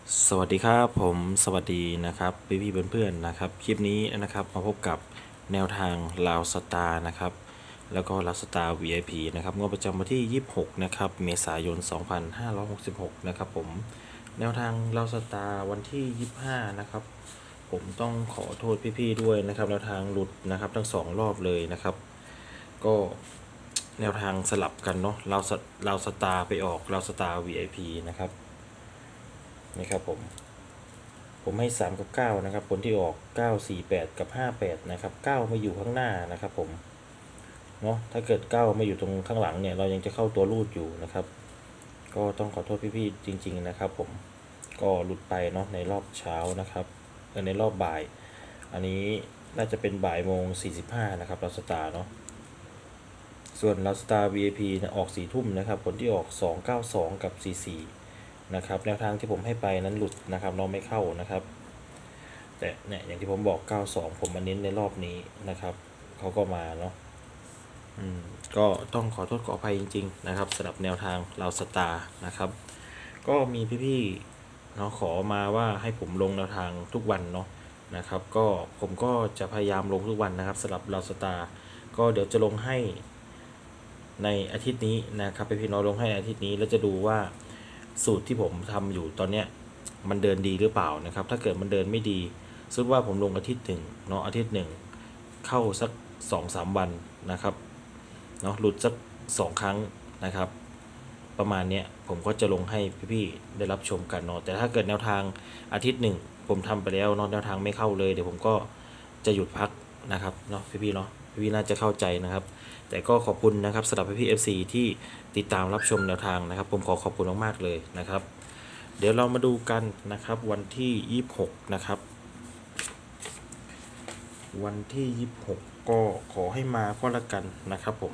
สวัสดีครับผมสวัสดีนะครับพี่เพื่อนๆนะครับคลิปนี้นะครับมาพบกับแนวทางลาวสตาร์นะครับแล้วก็ลาวสตาร์ VIP นะครับงวดประจำวันที่26นะครับเมษายน2566นะครับผมแนวทางลาวสตาร์วันที่25นะครับผมต้องขอโทษพี่ๆด้วยนะครับแนวทางหลุดนะครับทั้ง2รอบเลยนะครับก็แนวทางสลับกันเนาะลาวสตาร์ไปออกลาวสตาร์ VIP นะครับนี่ครับผมให้3กับ9นะครับผลที่ออก9 4 8กับ58นะครับ9มาอยู่ข้างหน้านะครับผมเนาะถ้าเกิด9มาอยู่ตรงข้างหลังเนี่ยเรายังจะเข้าตัวรูดอยู่นะครับก็ต้องขอโทษพี่ๆจริงๆนะครับผมก็หลุดไปเนาะในรอบเช้านะครับในรอบบ่ายอันนี้น่าจะเป็นบ่ายโมง45นะครับเราสตาร์เนาะส่วนเราสตาร์ VIP เนี่ยออก4ทุ่มนะครับผลที่ออก292กับ44นะครับแนวทางที่ผมให้ไปนั้นหลุดนะครับเราไม่เข้านะครับแต่เนี่ยอย่างที่ผมบอก92ผมมาเน้นในรอบนี้นะครับเขาก็มาเนาะก็ต้องขอโทษขออภัยจริงๆนะครับสำหรับแนวทางเราสตาร์นะครับก็มีพี่ๆเนาะขอมาว่าให้ผมลงแนวทางทุกวันเนาะนะครับก็ผมก็จะพยายามลงทุกวันนะครับสำหรับเราสตาร์ก็เดี๋ยวจะลงให้ในอาทิตย์นี้นะครับพี่น้องลงให้อาทิตย์นี้แล้วจะดูว่าสูตรที่ผมทำอยู่ตอนเนี้ยมันเดินดีหรือเปล่านะครับถ้าเกิดมันเดินไม่ดีสมมติว่าผมลงอาทิตย์หนึ่งเนาะอาทิตย์หนึ่งเข้าสัก2-3วันนะครับเนาะหลุดสัก2 ครั้งนะครับประมาณนี้ผมก็จะลงให้พี่ๆได้รับชมกันเนาะแต่ถ้าเกิดแนวทางอาทิตย์หนึ่งผมทำไปแล้วเนาะแนวทางไม่เข้าเลยเดี๋ยวผมก็จะหยุดพักนะครับเนาะพี่ๆเนาะพี่ๆน่าจะเข้าใจนะครับแต่ก็ขอบคุณนะครับสำหรับพี่ๆ FC ที่ติดตามรับชมแนวทางนะครับผมขอบคุณมากๆเลยนะครับเดี๋ยวเรามาดูกันนะครับวันที่26นะครับวันที่26ก็ขอให้มาก็แล้วกันนะครับผม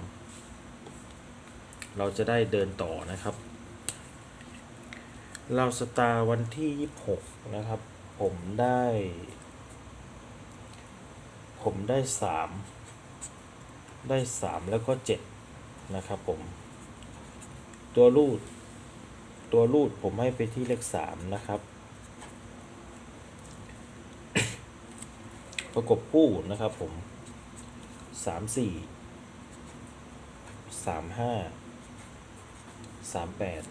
เราจะได้เดินต่อนะครับเราสตาร์วันที่26นะครับผมได้3แล้วก็7นะครับผมตัวรูดผมให้ไปที่เลข3นะครับประกบคู่นะครับผม34 35 38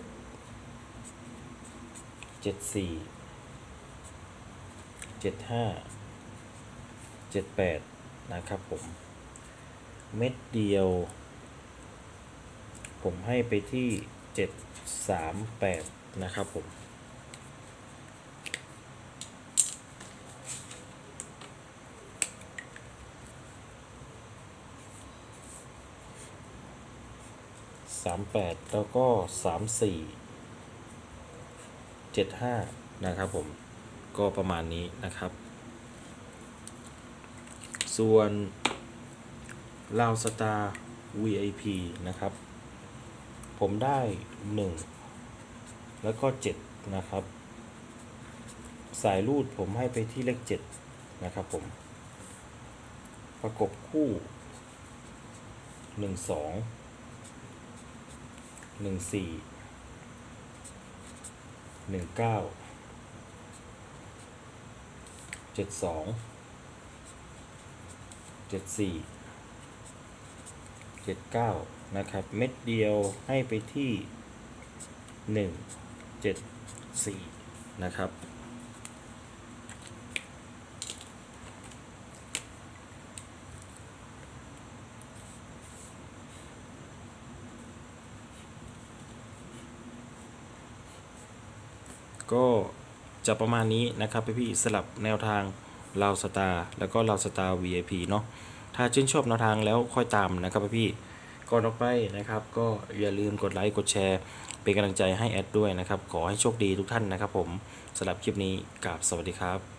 74 75 78นะครับผมเม็ดเดียวผมให้ไปที่738นะครับผม38แล้วก็34 75นะครับผมก็ประมาณนี้นะครับส่วนลาวสตาร์ VIP นะครับผมได้1แล้วก็7นะครับสายรูดผมให้ไปที่เลข7นะครับผมประกบคู่12 14 19 72 74 79นะครับเม็ดเดียวให้ไปที่174นะครับก็จะประมาณนี้นะครับพี่สลับแนวทางลาวสตาร์แล้วก็ลาวสตาร์ VIP เนาะถ้าชื่นชอบแนวทางแล้วค่อยตามนะครับพี่ก่อนออกไปนะครับก็อย่าลืมกดไลค์กดแชร์เป็นกำลังใจให้แอดด้วยนะครับขอให้โชคดีทุกท่านนะครับผมสำหรับคลิปนี้กราบสวัสดีครับ